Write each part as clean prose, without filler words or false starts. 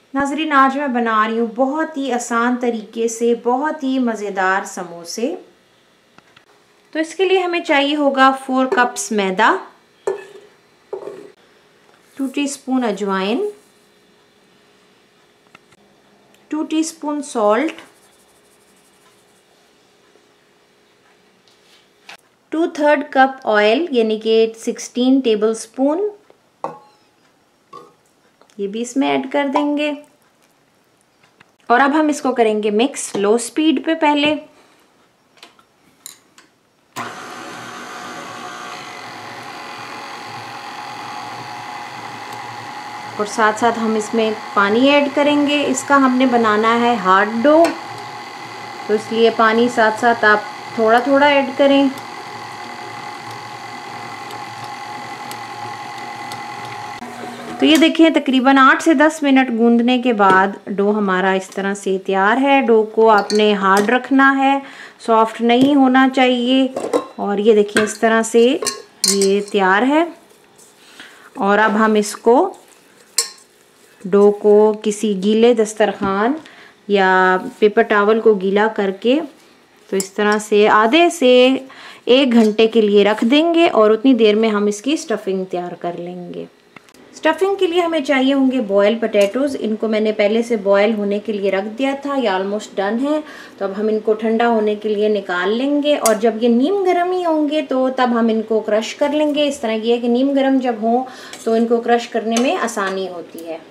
नाज़रीन, आज मैं बना रही हूँ बहुत ही आसान तरीके से बहुत ही मज़ेदार समोसे। तो इसके लिए हमें चाहिए होगा 4 कप्स मैदा, 2 टीस्पून अजवाइन, 2 टीस्पून सॉल्ट, 2/3 कप ऑयल यानी कि 16 टेबल स्पून, ये भी इसमें ऐड कर देंगे। और अब हम इसको करेंगे मिक्स लो स्पीड पे पहले। और साथ साथ हम इसमें पानी ऐड करेंगे। इसका हमने बनाना है हार्ड डो, तो इसलिए पानी साथ साथ आप थोड़ा थोड़ा ऐड करें। तो ये देखिए, तकरीबन 8 से 10 मिनट गूंदने के बाद डो हमारा इस तरह से तैयार है। डो को आपने हार्ड रखना है, सॉफ्ट नहीं होना चाहिए। और ये देखिए इस तरह से ये तैयार है। और अब हम इसको डो को किसी गीले दस्तरखान या पेपर टॉवल को गीला करके तो इस तरह से आधे से 1 घंटे के लिए रख देंगे। और उतनी देर में हम इसकी स्टफिंग तैयार कर लेंगे। स्टफिंग के लिए हमें चाहिए होंगे बॉयल पोटैटोज़। इनको मैंने पहले से बॉयल होने के लिए रख दिया था, ये ऑलमोस्ट डन है। तो अब हम इनको ठंडा होने के लिए निकाल लेंगे। और जब ये नीम गर्म ही होंगे तो तब हम इनको क्रश कर लेंगे। इस तरह की है कि नीम गर्म जब हो तो इनको क्रश करने में आसानी होती है।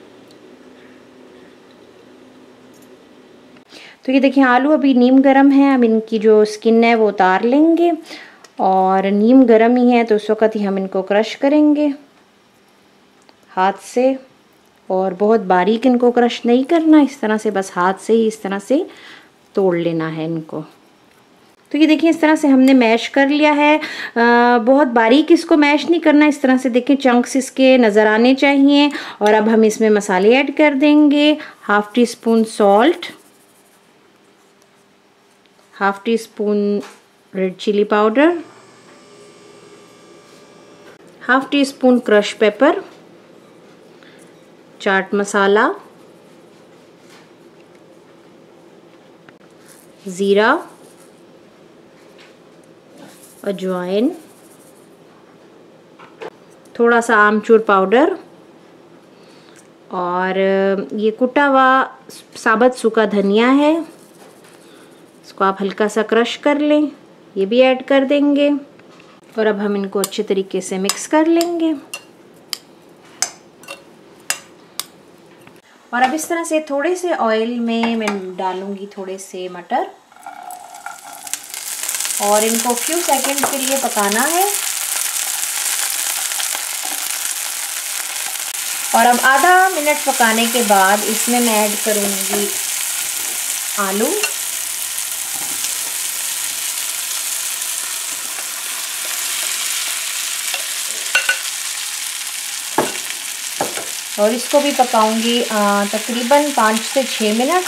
तो ये देखिए आलू अभी नीम गर्म है। अब इनकी जो स्किन है वो उतार लेंगे। और नीम गर्म ही है तो उस वक़्त ही हम इनको क्रश करेंगे हाथ से। और बहुत बारीक इनको क्रश नहीं करना, इस तरह से बस हाथ से ही इस तरह से तोड़ लेना है इनको। तो ये देखिए इस तरह से हमने मैश कर लिया है। बहुत बारीक इसको मैश नहीं करना, इस तरह से देखिए चंक्स इसके नज़र आने चाहिए। और अब हम इसमें मसाले ऐड कर देंगे। 1/2 teaspoon salt, 1/2 teaspoon red chilli powder, 1/2 teaspoon crush pepper, chaat masala, ज़ीरा, अजवाइन, थोड़ा सा आमचूर पाउडर और ये कुटा हुआ साबुत सूखा धनिया है, इसको आप हल्का सा क्रश कर लें, ये भी ऐड कर देंगे। और अब हम इनको अच्छे तरीके से मिक्स कर लेंगे। और अब इस तरह से थोड़े से ऑयल में मैं डालूंगी थोड़े से मटर और इनको फ्यू सेकंड के लिए पकाना है। और अब आधा मिनट पकाने के बाद इसमें मैं ऐड करूंगी आलू। और इसको भी पकाऊंगी तकरीबन 5 से 6 मिनट।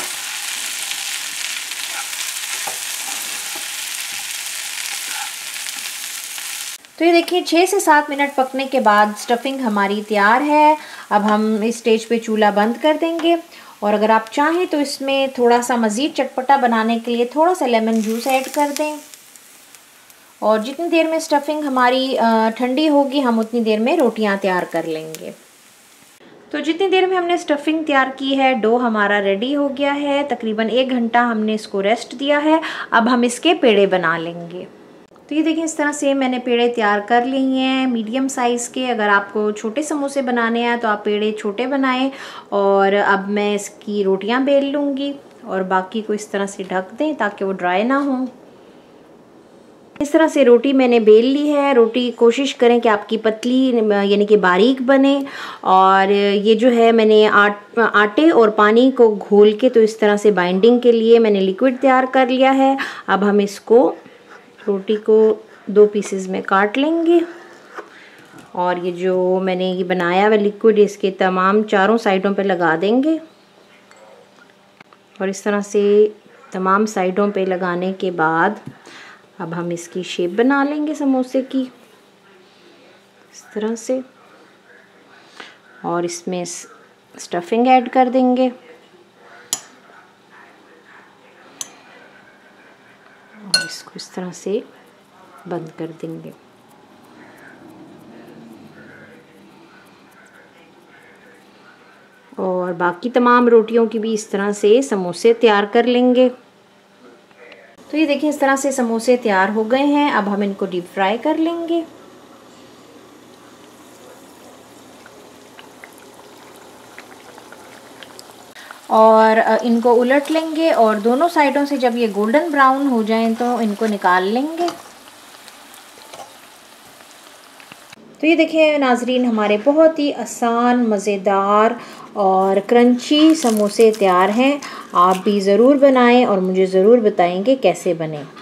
तो ये देखिए 6 से 7 मिनट पकने के बाद स्टफिंग हमारी तैयार है। अब हम इस स्टेज पे चूल्हा बंद कर देंगे। और अगर आप चाहें तो इसमें थोड़ा सा मज़ीद चटपटा बनाने के लिए थोड़ा सा लेमन जूस ऐड कर दें। और जितनी देर में स्टफिंग हमारी ठंडी होगी हम उतनी देर में रोटियां तैयार कर लेंगे। तो जितनी देर में हमने स्टफिंग तैयार की है, डो हमारा रेडी हो गया है। तकरीबन 1 घंटा हमने इसको रेस्ट दिया है। अब हम इसके पेड़े बना लेंगे। तो ये देखिए इस तरह से मैंने पेड़े तैयार कर लिए हैं मीडियम साइज़ के। अगर आपको छोटे समोसे बनाने हैं तो आप पेड़े छोटे बनाएं। और अब मैं इसकी रोटियां बेल लूँगी और बाकी को इस तरह से ढक दें ताकि वो ड्राई ना हो। इस तरह से रोटी मैंने बेल ली है। रोटी कोशिश करें कि आपकी पतली यानी कि बारीक बने। और ये जो है मैंने आटे और पानी को घोल के तो इस तरह से बाइंडिंग के लिए मैंने लिक्विड तैयार कर लिया है। अब हम इसको रोटी को 2 पीसेस में काट लेंगे। और ये जो मैंने ये बनाया हुआ लिक्विड इसके तमाम चारों साइडों पे लगा देंगे। और इस तरह से तमाम साइडों पे लगाने के बाद अब हम इसकी शेप बना लेंगे समोसे की इस तरह से। और इसमें स्टफिंग ऐड कर देंगे और इसको इस तरह से बंद कर देंगे। और बाकी तमाम रोटियों की भी इस तरह से समोसे तैयार कर लेंगे। तो ये देखिए इस तरह से समोसे तैयार हो गए हैं। अब हम इनको डीप फ्राई कर लेंगे। और इनको उलट लेंगे और दोनों साइडों से जब ये गोल्डन ब्राउन हो जाएं तो इनको निकाल लेंगे। तो ये देखिए नाजरीन, हमारे बहुत ही आसान, मज़ेदार और क्रंची समोसे तैयार हैं। आप भी ज़रूर बनाएं और मुझे ज़रूर बताएंगे कैसे बने।